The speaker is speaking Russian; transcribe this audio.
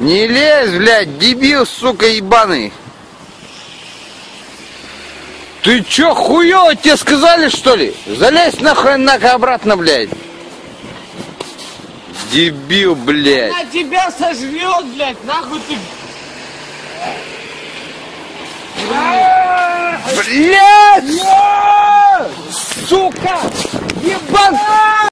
Не лезь, блядь, дебил, сука, ебаный. Ты чё, хуёво, тебе сказали, что ли? Залезь нахуй обратно, блядь. Дебил, блядь. Она тебя сожрет, блядь, нахуй ты. Блядь! Сука! Ебан!